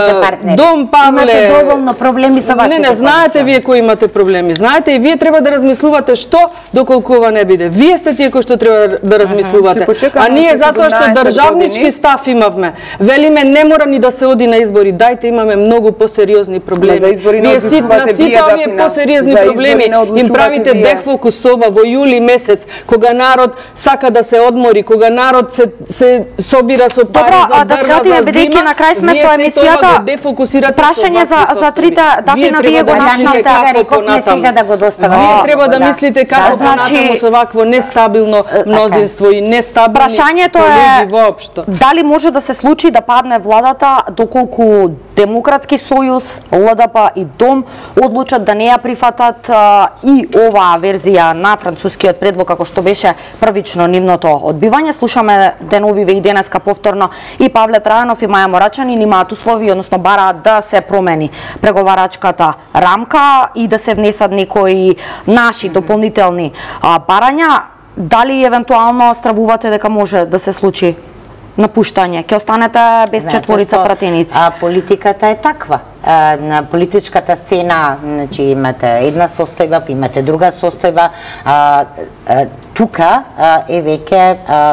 Дом Павле... Имате доволно проблеми со вашите. Не, не, знаете вие кои имате проблеми. Знаете и вие треба да размислувате што доколку ова не биде. Вие сте тие кои што треба да размислувате. А ние затоа што државнички став имавме. Велиме не мора ни да се оди на избори. Дајте, имаме многу посериозни проблеми. Вие си на сите овие посериозни проблеми им правите дефокусова во јули месец, кога народ сака да се одмори, кога народ се се собира со пари за дрва за зима, на крај сме со емисијата. Прашање за за трите Дафина, вие го начнавте. Сега рековме сега да го доставаме. Вие треба да мислите како понатаму со вакво нестабилно мнозинство и нестабилни прашањето е воопшто. Дали може да се случи да падне владата доколку Демократски сојуз, ЛДП и Дом одлучат да не ја прифатат а, и оваа верзија на францускиот предлог како што беше првично нивното одбивање. Слушаме деновиве и денеска повторно и Павле Трајанов и Маја Морачанин имаат услови, односно бараат да се промени преговарачката рамка и да се внесат некои наши дополнителни а, барања. Дали евентуално стравувате дека може да се случи напуштање? Ќе останете без Знаете, четворица пратеници. А политиката е таква. А, на политичката сцена, значи имате една состојба, имате друга состојба. А, а, тука а, е веќе а,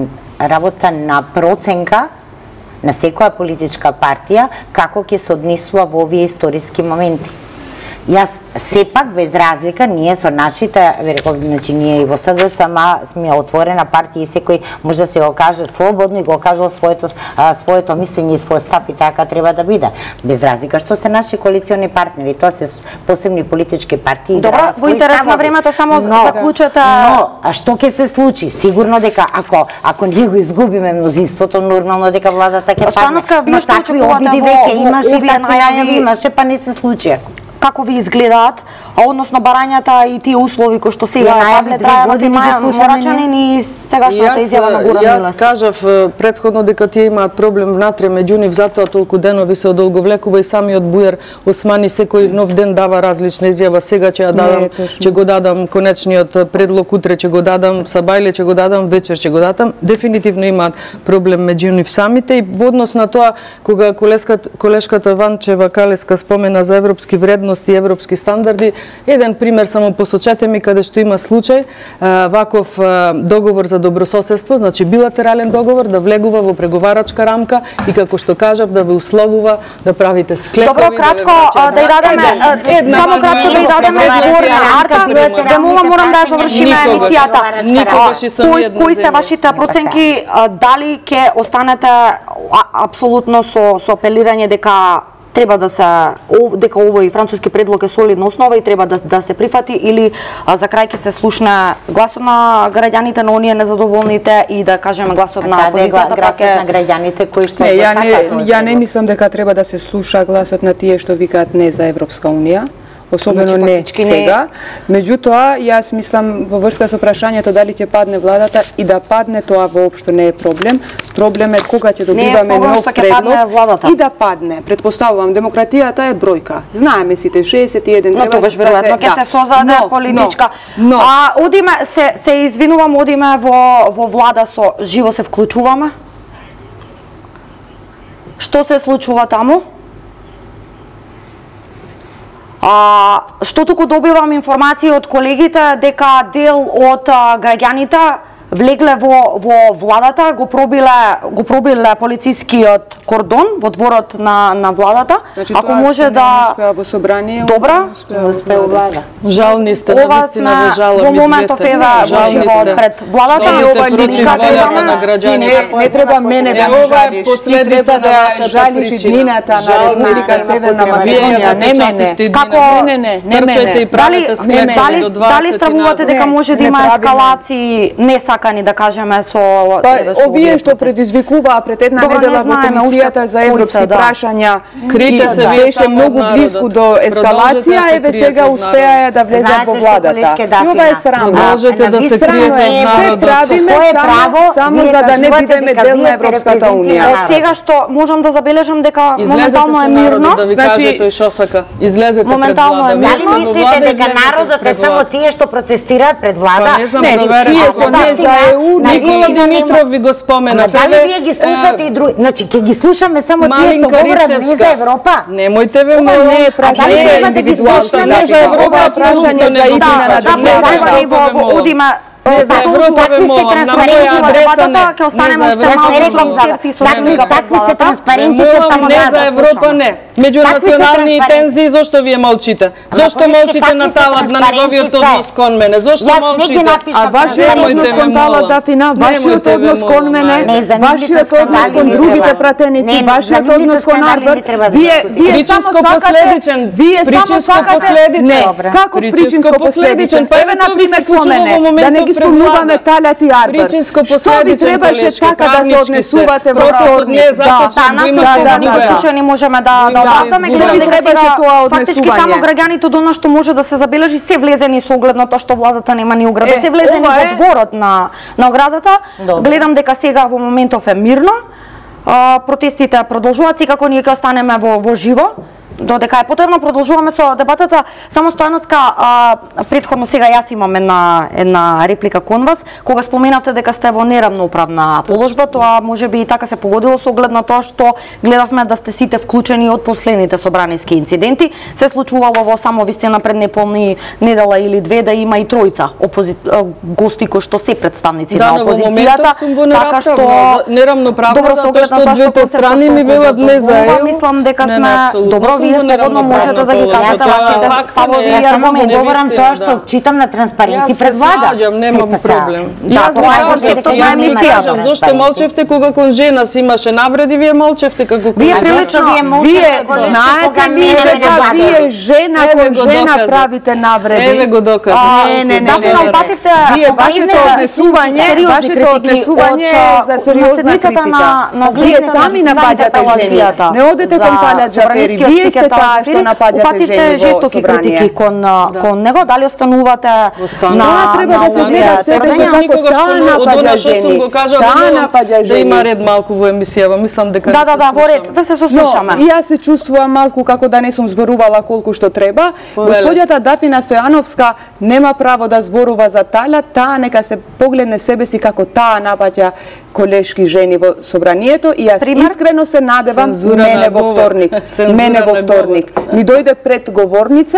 работа на проценка на секоја политичка партија како ќе се однесува во овие историски моменти. Јас сепак без разлика, ние со нашите, реков, значи ние и во СДС сме отворена партија и секој може да се го каже слободно и го кажува своето а, своето мислење и свој став и така треба да биде. Без разлика што се наши коалициони партнери, тоа се посебни политички партии. Добро, во интерес на времето само но, заклучете. Но а што ќе се случи? Сигурно дека ако ако ние го изгубиме мнозинството, нормално дека владата ќе падне. Но такви обиди веќе имаше и такви најави имаше, па не се случи. Како ви изгледаат, а односно барањата и тие услови кои што сега Павле Трајанов и Маја Морачанин и сегашната изјава на Горан Милевски? Јас кажав претходно дека тие имаат проблем внатре меѓу нив, затоа толку денови се одолговлекува и самиот Бујар Османи секој нов ден дава различна изјава. Сега ќе ја дадам, ќе го дадам конечниот предлог, утре ќе го дадам, Сабајле ќе го дадам, вечер ќе го дадам. Дефинитивно имаат проблем меѓу нив самите и во однос на тоа кога колешката Ванчева Калеска спомена за европски вредности, ценности и европски стандарди. Еден пример само посочете ми каде што има случај ваков договор за добрососедство, значи билатерален договор да влегува во преговарачка рамка и како што кажав да ве условува да правите склепови. Добро, кратко да ја дадеме, само кратко да ја дадеме збор на Арта, да мога морам да завршиме емисијата. Кои кои се вашите проценки, дали ќе останете апсолутно со со апелирање дека треба да се дека овој француски предлог е солидна основа и треба да да се прифати, или а, за крај ќе се слушне гласот на граѓаните, на оние незадоволните и да кажеме гласот на опозицијата, гласот на граѓаните кои што не, ја не ја не мислам дека треба да се слуша гласот на тие што викаат не за Европска унија. Особено не сега. Меѓутоа, јас мислам во врска со прашањето дали ќе падне владата и да падне, тоа воопшто не е проблем. Проблем е кога ќе добиваме нов предлог и да падне. Предпоставувам, демократијата е бројка. Знаеме сите, шеесет и еден треба да се... Но тогаш веројатно ќе се создаде политичка. Но, но, а одиме, се, се извинувам, одиме во, во влада со живо се вклучуваме? Што се случува таму? А, што туку добивам информации од колегите дека дел од а, граѓаните влегле во во владата, го пробиле го пробиле полицискиот кордон во дворот на на владата. Значи, ако може да успеа во собрание, добра, успеа во влада. Жални сте, навистина во жалоби. Во моментов еве во живот пред владата и ова лична волјата на граѓаните. Не треба мене да ме жалиш. Последица да жалиш иднината на Република Северна Македонија, не мене. Како не не не мене. Дали дали дали стравувате дека може да има ескалации не сакани, да кажеме, со овие што предизвикуваа пред една недела во комисијата за европски прашања, крите се беше многу близко до ескалација, еве сега успеа да влезат во владата. И ова е срамно. Можете да се криете од народот. Правиме само за да не бидеме дел на Европската унија. Од сега што можам да забележам дека моментално е мирно, да ви каже тој што сака. Излезете моментално е мирно. Дали мислите дека народот е само тие што протестираат пред влада? Не, тие со не за е у, Никола Димитров ви го спомена. Дали вие ги слушате и други? Значи, ќе ги слушаме само тие што говорат не за Европа? Немојте ве молам. Не е прашање индивидуално, не за Европа, прашање за иднина на државата. Одиме Не за Европа ве молам, на моја адреса не. Ќе останеме уште малку со концерти со такви се транспарентите само не за Европа не. Меѓунационални тензии, зошто вие молчите? Зошто молчите на Талат на неговиот однос кон мене? Зошто молчите? А вашиот однос кон Талат, Дафина, вашиот однос кон мене, вашиот однос кон другите пратеници, вашиот однос кон Арбер, вие вие само сакате, вие само сакате, не, како причинско последичен, па еве на пример со мене, да не ги спомнуваме Талат и Арбер. Што ви требаше така да се однесувате во вторник? Да, нас во никој случај не можеме да оправдаме, гледам дека сега фактички само граѓаните до нас што може да се забележи се влезени со оглед на тоа што владата нема ни ограда, се влезени во дворот на на оградата. Гледам дека сега во моментов е мирно. Протестите продолжуваат, секако ние ќе останеме во во живо. Додека е потребно, продолжуваме со дебатата. Само Стојановска, претходно сега јас имам една една реплика кон вас. Кога споменавте дека сте во неравноправна положба, тоа можеби и така се погодило со оглед на тоа што гледавме да сте сите вклучени од последните собраниски инциденти. Се случувало во само вистина пред неполни недела или две да има и тројца опози... гости кои што се представници да, на опозицијата. Така што неравноправна затоа што двете страни ми велат не за ЕУ. Мислам дека сме добро. Вие слободно можете да ги кажете вашите ставови и аргументи. Говорам тоа што читам на транспаренти пред влада. Јас се немам проблем. Да, тоа е концептот на емисијата. Зошто молчевте кога кон жена си имаше навреди, вие молчевте како кон вие прилично вие знаете ли дека вие жена кон жена правите навреди? Еве го доказ. Не, не, не. Вие вашето однесување, вашето однесување за сериозна критика. Вие сами напаѓате жени. Не одете кон Талат Џафери. Вие сте таа што напаѓате жени во жестоки критики кон кон него, дали останувате на треба да се гледа себе за како таа напаѓа жени. Таа напаѓа жени. Да има ред малку во емисијава, мислам дека да, да, да, во ред, да се сослушаме. Но, јас се чувствувам малку како да не сум зборувала колку што треба. Господјата Дафина Стојановска нема право да зборува за Талат, таа нека се погледне себе си како таа напаѓа колешки жени во собранието и јас искрено се надевам мене во вторник. Мене во вторник вторник. Ми дојде пред говорница,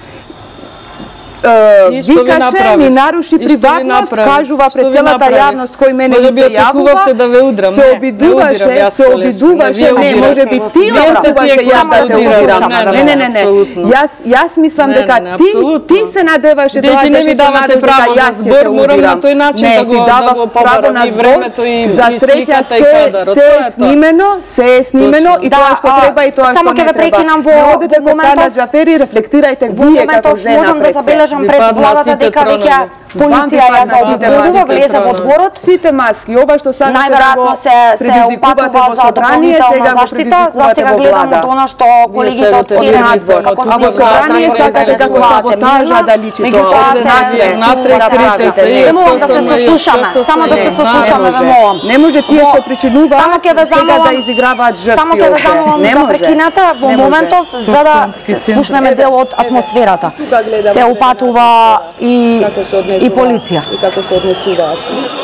викаше, ми наруши приватност, кажува пред целата јавност кој мене ми се јавува, се обидуваше, се обидуваше, не, може би ти обидуваше јас да се обидам. Не, не, не, не. Јас јас мислам дека ти ти се надеваше да доаѓаш со надеж дека јас ќе те обидам. Не, ти дава право на збор. За среќа се се е снимено, се е снимено и тоа што треба и тоа што не треба. Не одете кон Тана Џафери, рефлектирајте вие како жена пред се. Пред владата дека веќе полиција ја заобиколува, влезе во дворот. Сите маски, ова што сакате да го предизвикувате во собрание, сега го предизвикувате во влада. Од она што колегите од надвор, како во собрание сакате како саботажа да личи тоа. Натре скрите се. Не можам да се сослушаме, само да се сослушаме, ве молам. Не може тие што причинуваат сега да изиграваат жртви. Само ќе ве замолам да прекинете во моментов за да слушнеме дел од атмосферата. Се упатува и и полиција. И како се однесуваат.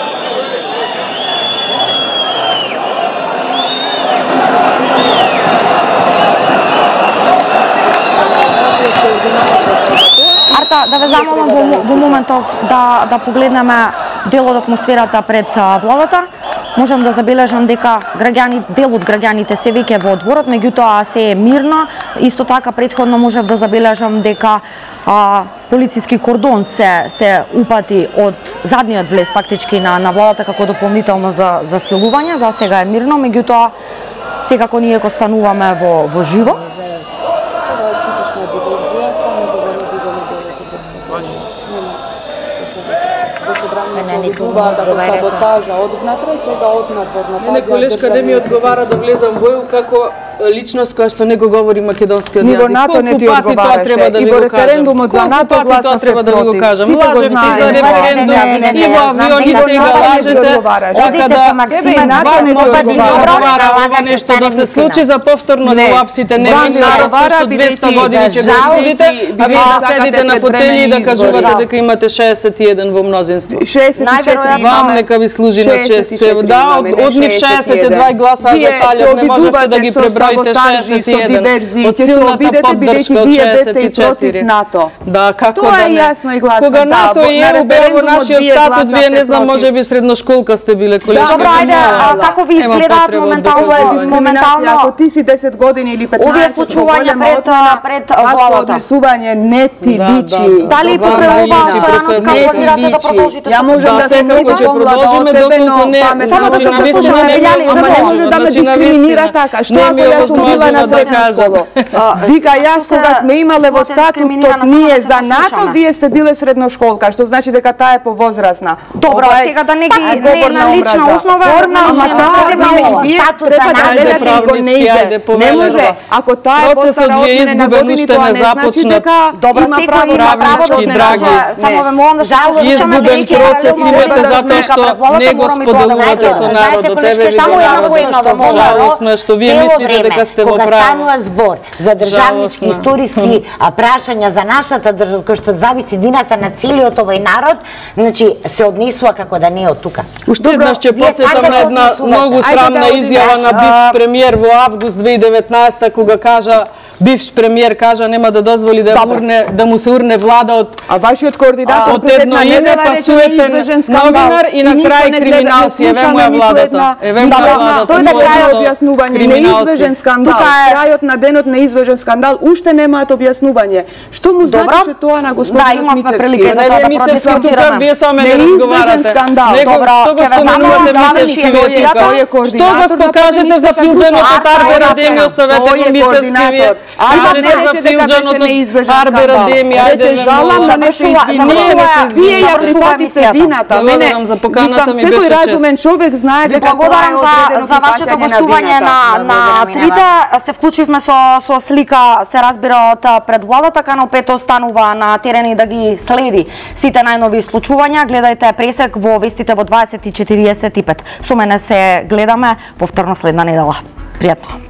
Арта, да ве замолам во, во моментов да, да погледнеме дел од атмосферата пред владата. Можам да забележам дека граѓани, дел од граѓаните се веќе во дворот, меѓутоа се е мирно. Исто така претходно можев да забележам дека а, полициски кордон се се упати од задниот влез фактички на на владата како дополнително за за силување. За сега е мирно, меѓутоа секако ние го стануваме во во живо. Саботажа од внатре, сега од надвор. Не, колешка, не ми одговара да влезам во ЕУ како личност која што не го говори македонскиот јазик. Ни во НАТО не ти одговараше. И во референдумот за НАТО гласавте против. Треба да го кажам. Лажевте за референдум и во авиони сега лажете. Така да НАТО не ти одговара. Ова нешто да се случи за повторно да лапсите не ви народ што двеста години ќе го изгубите, а вие седите на фотели и да кажувате дека имате шеесет и еден во мнозинство. шеесет и четири Вам нека ви служи на чест. Да, од нив шеесет и два гласа за Талјов, не можете да ги преброите шеесет и еден. Од силната поддршка од шеесет и четири. Да, како тоа да е не. јасно и гласно. Кога НАТО и ЕУ беа во нашиот статут, вие не знам, може би средношколка сте биле, колешки. Добро, ајде, како ви изгледаат моментално моментално ако ти си десет години или петнаесет, овие случувања пред пред владата. Однесување не ти личи. Дали поправуваат Стојановска планирате да продолжите? Ја можам да се многу помлада од тебе, но паметно да се слушаме, ама не може да ме дискриминира така. Што ако јас сум била на средна школа? Вика, јас кога сме имале во статутот ние за НАТО, вие сте биле средношколка, што значи дека таа е повозрасна. Добро, сега да не ги не на лична основа, ама таа вие треба да гледате и го неизе. Не може, ако таа е постара од мене на години, тоа не значи дека има право има право да се драги. Само ве молам да жално изгубен процес имате затоа што не го споделувате со народот. Еве ви жалосно е што вие мислите дека сте во право. Кога станува збор за државнички, историски прашања за нашата држава, кој што зависи дината на целиот овој народ, значи се однесува како да не е од тука. Уште еднаш ќе потсетам на една многу срамна изјава на бивш премиер во август две илјади и деветнаесета кога кажа бивш премиер кажа нема да дозволи да урне да му се урне влада од а вашиот координатор пред една недела рече неизбежен новинар и на крај криминалци. Еве му е владата. Еве му е владата. Тој да крај објаснување неизбежен скандал. Крајот на денот неизбежен скандал уште немаат објаснување. Што му значеше тоа на господинот Мицевски? Не Мицевски тука вие само не разговарате. Него што го споменувате Мицевски вие тука? Што го покажете за филџанот од Арбер Адеми, оставете го Мицевски вие. А не рече дека беше неизбежен скандал. Рече жалам да не се извинува. Вие ја прифатите вината. Мене, мислам, секој разумен човек знае дека тоа е одредено за вашето гостување на на трите. Се вклучивме со со слика, се разбира од пред владата. Канал пет останува на терен и да ги следи сите најнови случувања. Гледајте пресек во вестите во дваесет и четириесет и пет. Со мене се гледаме повторно следна недела. Пријатно.